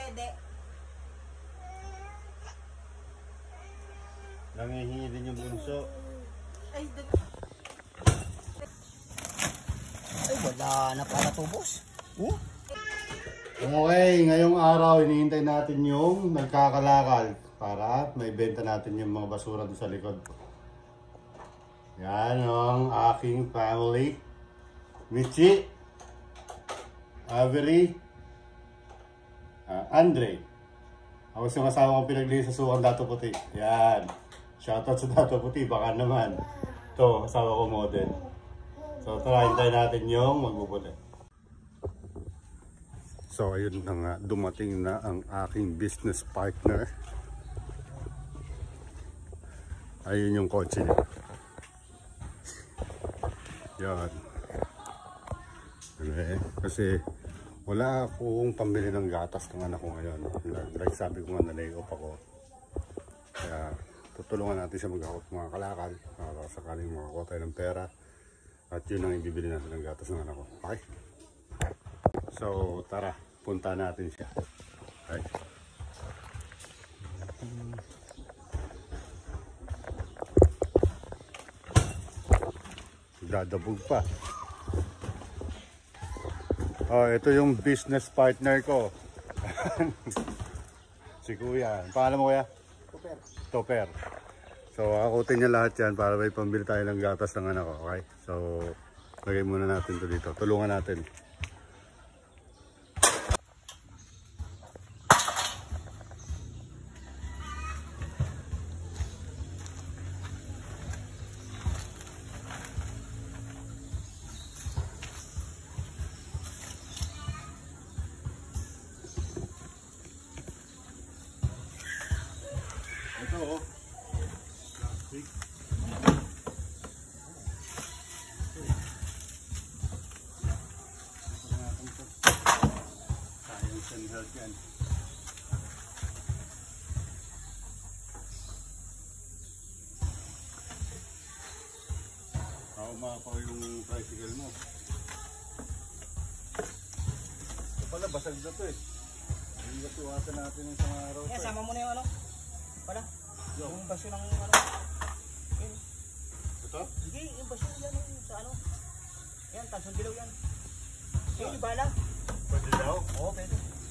dede. Nangihingi din yung bunso. Ay, wala na para tubos. Okay, ngayong araw hinihintay natin yung nagkakalakal para may benta natin yung mga basura doon sa likod. Yan ang aking family. Michi, Avery, Andre. Ako yung asawa kong pinaglihi sa Sukan Dato Puti. Yan. Shoutout sa Dato Puti, baka naman. Ito, asawa ko model. So tara, hintayin natin yung magbubuti. So ayun na nga, dumating na ang aking business partner. Ayun yung kotse niya. Yan. Okay. Kasi wala akong pambili ng gatas ng anak ko ngayon. Like sabi ko nga, na-lay off ako. Kaya tutulungan natin siya maghakot mga kalakal para sakaling makakuha tayo ng pera. At yun ang ibibili natin ng gatas ng anak ko. Okay? So tara, punta natin siya. Okay. Dadabog pa. Oh, ito yung business partner ko. Si Kuya. Pangalan mo, Kuya? Super. Topper. So, akutin niya lahat yan para may pambili tayo ng gatas ng anak ko. Okay? So, lagay muna natin to dito. Tulungan natin. Ito oh. Plastic. Science and health yan. Umapaw yung tricycle mo. Ito pala, basag na to eh. Hindi na tuwasan natin yung isang araw. Yan, sama mo na yung ano. Wala. Yung basyo ng ano. Yan. Ito? Hindi, yung basyo yan sa ano. Yan, Tansong Dilaw yan. Yung ibala. Pwede daw? Oo, pwede.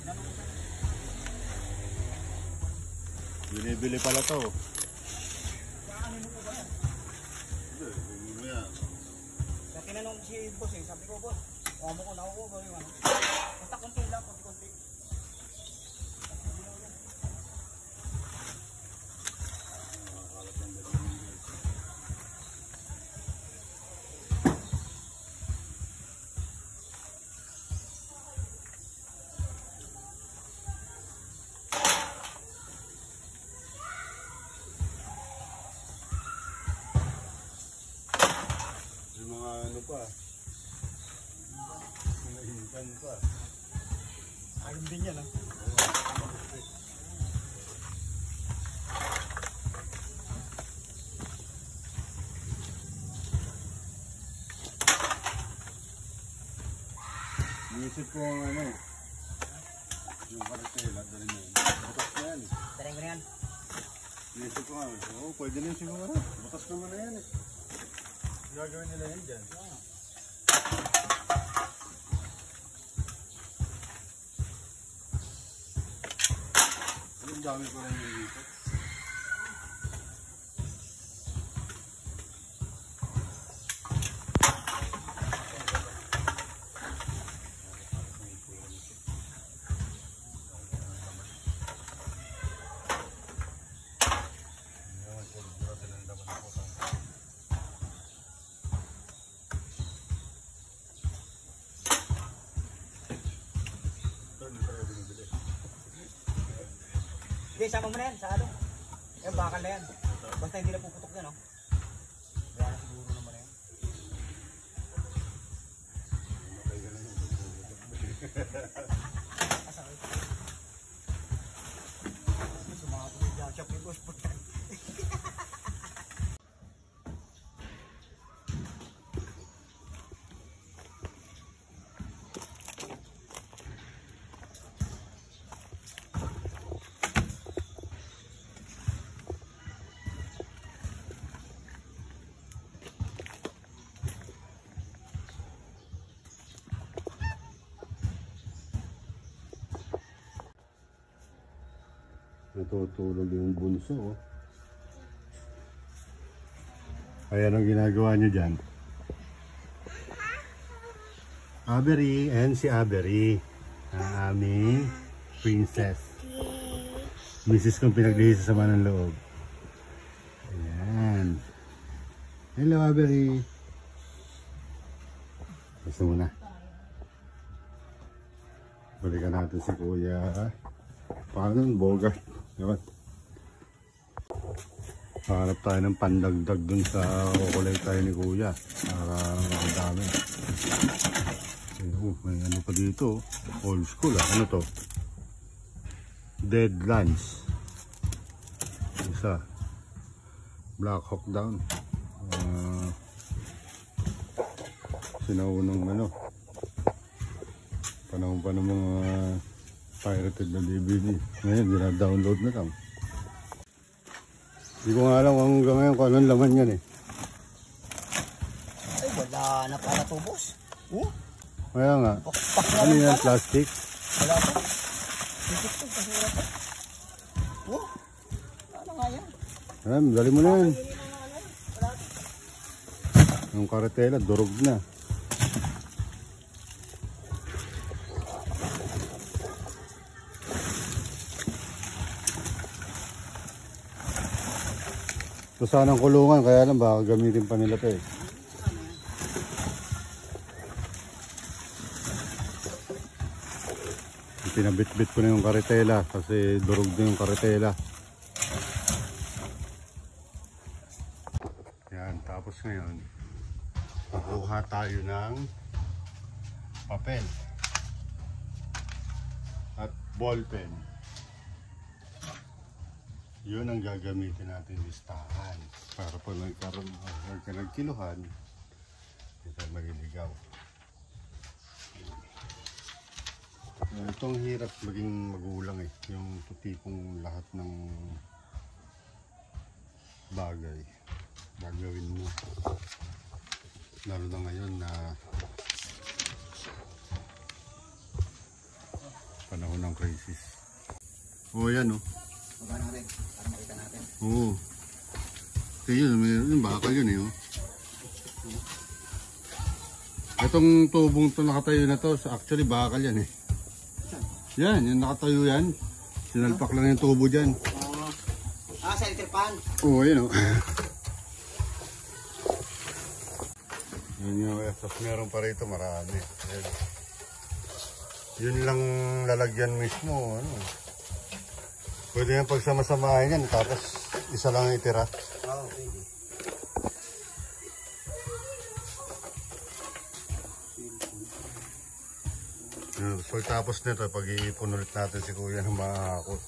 Binibili pala to. Ano mo ba yan? Hindi, hindi mo yan. Kaya tinanong si boss eh, sabi ko, boss, mo ko, nakukuha ko yung ano. Basta konti lang, konti-konti. Ano pa? Nahintan pa. Ayun din yan, ah. Iisip ko ang ano, yung karatela, dali na yun. Butas na yan eh. Daling ko na yan. Iisip ko nga, oo, pwede na yun siguro. Butas naman na yan eh. Gagawin nila yan dyan. Ang dami ko rin yung dito. Hindi, sama mo na yan, sa ano. Yan, bakal na yan. Basta hindi na puputok yan, oh. Wala na siguro naman na yan. Sumakot ko yung shop yung boss po yan. Natutulog yung bunso. Oh. Ayan ang ginagawa niyo dyan. Avery, and si Avery. Ang aming princess. Mrs. kong pinaglihis sa sama ng loob. Ayan. Hello, Avery. Gusto mo na. Balikan natin si Kuya. Paano nun? Bogart. Diba? Hanap tayo ng pandagdag dun sa kukulay tayo ni Kuya. Para makadami. May ano pa dito. Old school ah. Ano to? Dead Lunch. Isa. Black Hawk Down. Sinaunang ano. Panahon pa ng mga pirated na DVD. Ngayon, dina-download na lang. Hindi ko nga alam hanggang ngayon kung anong laman yan eh. Ay, wala na pala to, boss. Kaya nga. Ano yan, plastic? Wala pa. Titik to, basura to. Ano nga yan? Alam, dali mo na yan. Yung karetela, durog na. Ito sanang kulungan, kaya lang baka gamitin pa nila ito eh. Pinabit-bit ko na yung karetela kasi durog na yung karetela. Yan, tapos ngayon kukuha tayo ng papel at ballpen. Yun ang gagamitin natin listahan para pag nagkaroon ka nagkiluhan, hindi tayo magiligaw. Itong hirap maging magulang eh, yung tipong lahat ng bagay gagawin mo. Lalo na ngayon na panahon ng crisis. Oh, yan oh. Magana rin, para makita natin. Oo. Kaya yun, yung bakal yun eh. Oh. Itong tubong to nakatayo na to, actually bakal yan eh. Yan, yung nakatayo yan. Sinalpak lang yung tubo dyan. Sa electric pan? Oo, yun oh. Yun yung tapos meron pa rito marami. Yun lang lalagyan mismo. Ano. Pwede yung pagsama-samahin yan, tapos isa lang itira. Oo, pwede. Pagtapos nito, pag-iipon ulit natin si Kuya ng mga hakot.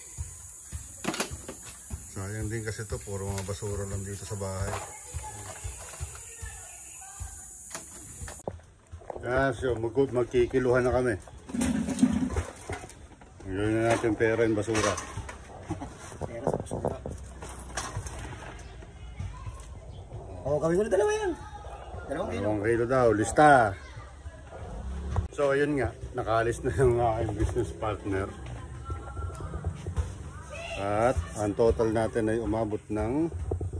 Sayang din kasi ito, puro mga basura lang dito sa bahay. So magkikiluhan na kami. Ngayon na natin pera yung basura. Pera sa basura. Oo, kami ko na dalawa yan. 2 kilo. 2 kilo daw, lista. So ayun nga, nakaalis na yung aking business partner. At ang total natin ay umabot ng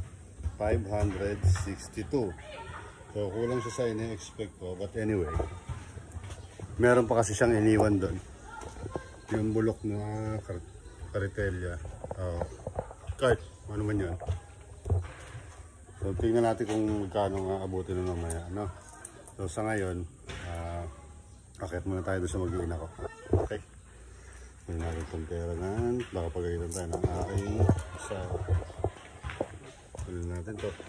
562. So kulang siya sa ina-expect ko, but anyway, meron pa kasi siyang iniwan doon. Yung bulok na karitelya. Cart, ano man yun. So tingnan natin kung magkano nga abutin na mamaya, no? So sa ngayon, akit muna tayo doon sa mag-iina ko. Okay? Hindi natin itong pera na, baka pagayitan tayo ng aking sa tuloy natin to.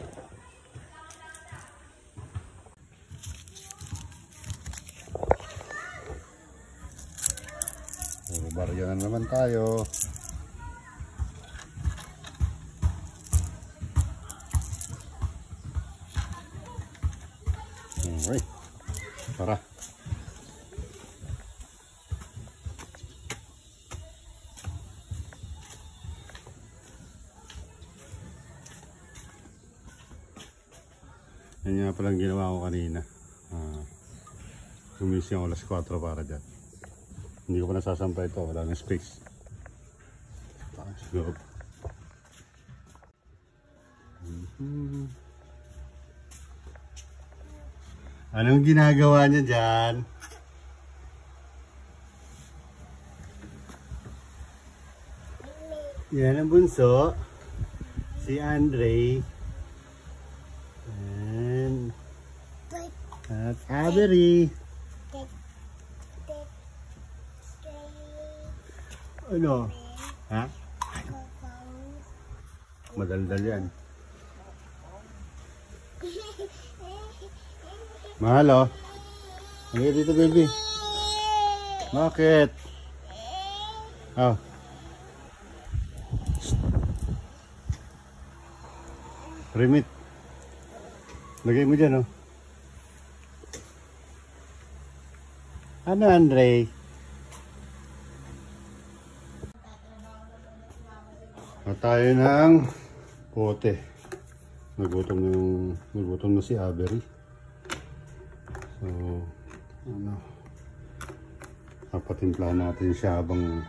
So barya na naman tayo. Okay, tara. Yan nga palang ginawa ko kanina. Gumising ako alas 4 para dyan. Hindi ko pa nasasampay ito, wala nang space. Taas. So, anong ginagawa niya dyan? Yan ang bunso. Si Andre. And at Avery. Ano? Ha? Madaldal yan. Mahal oh. Halika dito baby. Bakit? Oh. Remit. Lagay mo dyan oh. Ano Andre? Tayo ng pote. Nagutom na si Avery. So, ano, papatimplahan natin siya habang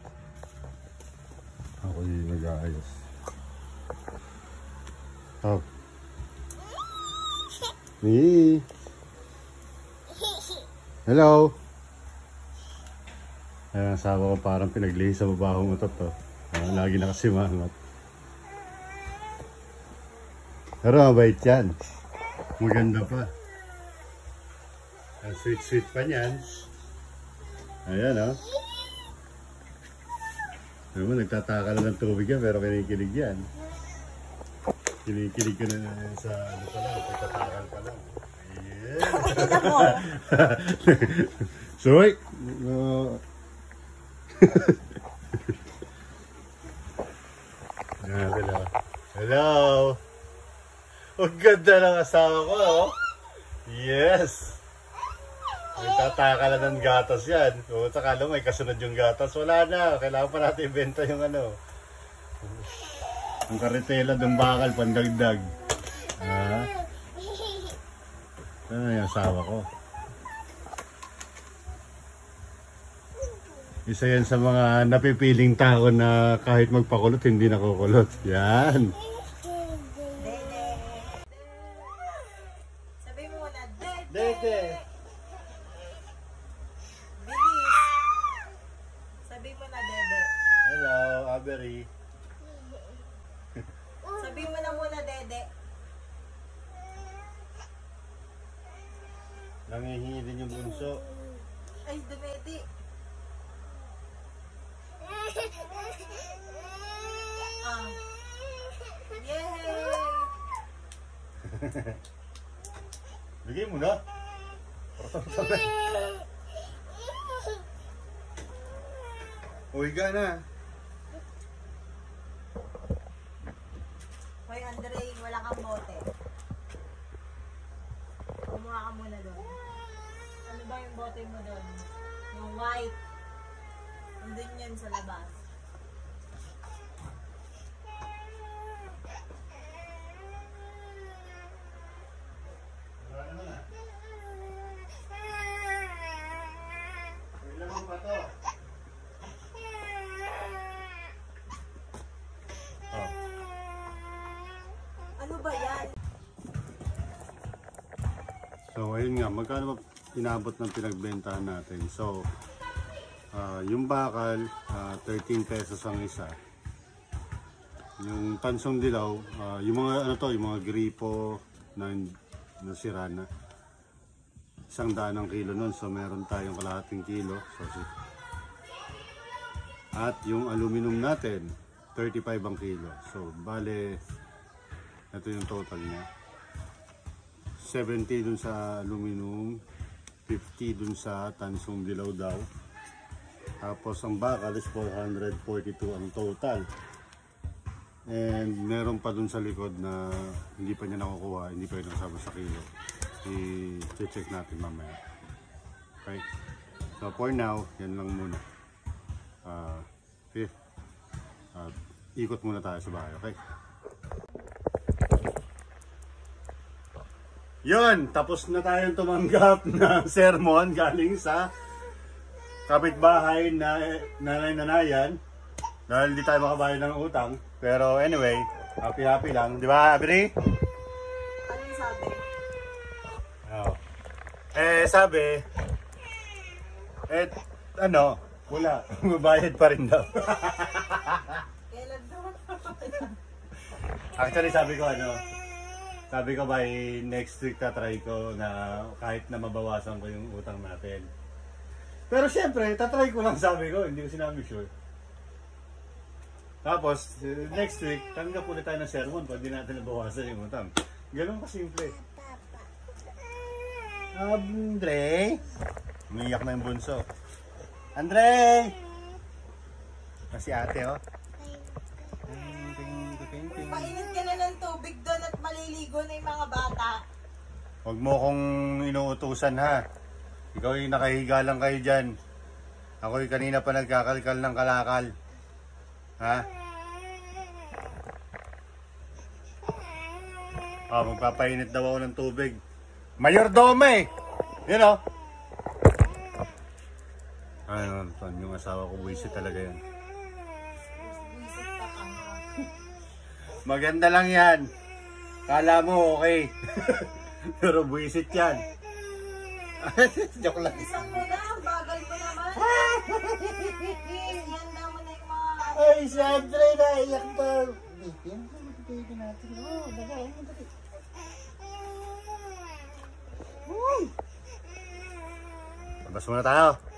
ako yung nag-aayos. Oh. Hey. Hello. Ayan, asawa ko parang pinaglihi sa babahong utot to. Lagi nakasimangat. Pero mabait yan. Maganda pa. Ang sweet pa niyan. Ayan o. Alam mo, nagtataka na ng tubig yan pero kinikilig yan. Kinikilig ka na sa ano pa lang. Nagtatakal pa lang. Ayan. Soy! Hello. Hello. Ang ganda ng asawa ko, oh. Yes. Nagtataka na ng gatas yan. Kung sakala may kasunod yung gatas, wala na. Kailangan pa natin ibenta yung ano. Ang karitela ng bakal, pandagdag. Ano yung asawa ko? Isa yan sa mga napipiling tao na kahit magpakulot, hindi nakukulot. Yan. Dede. Sabi mo na, Dede. Dede. Bilis. Sabi mo na, Dede. Hello, Avery. Sabi mo na muna, Dede. Nangihingi din yung bunso. Ay, dumedi. Yay! Bigay mo na. Uy ka na. Hoy, Andre, wala kang bote. Kumuha ka muna doon. Ano ba yung bote mo doon? Yung white. Andun yan sa labas. Ano ba yan? So ayun nga, magkano ba inabot ng pinagbentahan natin? So yung bakal, 13 pesos ang isa. Yung tansong dilaw, yung mga ano to, yung mga gripo na nasira na. 100 ang kilo nun, so meron tayong kalahating kilo. So, at yung aluminum natin, 35 ang kilo. So bale, ito yung total niya. 70 dun sa aluminum, 50 dun sa tansong dilaw daw. Tapos ang bakal is 442 ang total. And meron pa dun sa likod na hindi pa niya nakukuha, hindi pa rin nakasama sa kilo. I-check natin mamaya. Okay? So for now, yan lang muna. Okay. Ikot muna tayo sa bahay, okay? Yun, tapos na tayong tumanggap ng sermon galing sa kapitbahay na nanay-nanayan. Dahil hindi tayo makabayad ng utang. Pero anyway, happy lang. Di ba, Abri? Anong sabi? Oo. Sabi, wala. Mabayad pa rin daw. Kailan daw? Actually, sabi ko by next week tatry ko na kahit na mabawasan ko yung utang natin. Pero syempre, tatry ko lang sabi ko, hindi ko sinabi sure. Tapos, next week, tanggap ulit tayo ng sermon pag di natin nabawasan yung utang. Ganun kasimple. Andre! Umiyak na yung bunso. Andre! Si ate, oh. Painit ka na ng tubig doon at maliligo na yung mga bata. Huwag mo kong inuutusan, ha. Ikaw yung nakahiga lang kayo dyan. Ako'y kanina pa nagkakalkal ng kalakal. Ha? Magpapainit daw ako ng tubig. Mayordome! You know? Yung asawa ko, buwisit talaga yan. Buisit pa ka mo. Maganda lang yan. Kala mo okay. Pero buwisit yan. Joke lang. Isang mo na, ang bagal mo naman. Yan na mo na yung mga... Ay, si Andre na iyak daw. Baby natin. Oh, dali. Labas muna tayo.